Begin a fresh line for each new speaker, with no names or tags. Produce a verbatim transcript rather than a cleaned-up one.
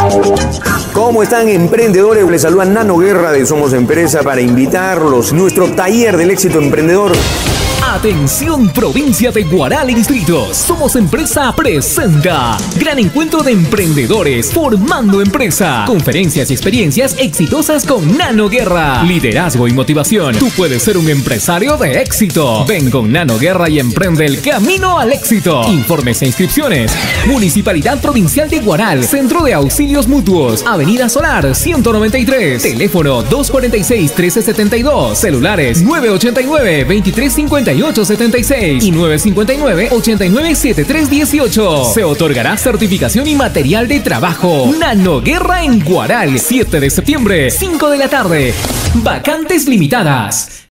¿Cómo están, emprendedores? Les saluda Nano Guerra de Somos Empresa para invitarlos a nuestro taller del éxito emprendedor.
Atención, provincia de Guaral y distritos. Somos Empresa presenta Gran Encuentro de Emprendedores Formando Empresa. Conferencias y experiencias exitosas con Nano Guerra. Liderazgo y motivación. Tú puedes ser un empresario de éxito. Ven con Nano Guerra y emprende el camino al éxito. Informes e inscripciones. Municipalidad Provincial de Guaral. Centro de Auxilios Mutuos. Avenida Solar ciento noventa y tres. Teléfono dos cuatro seis, uno tres siete dos. Celulares nueve ocho nueve, dos tres cinco ocho siete seis y nueve cinco nueve, ocho nueve siete tres uno ocho. Se otorgará certificación y material de trabajo. Nano Guerra en Guaral, siete de septiembre, cinco de la tarde. Vacantes limitadas.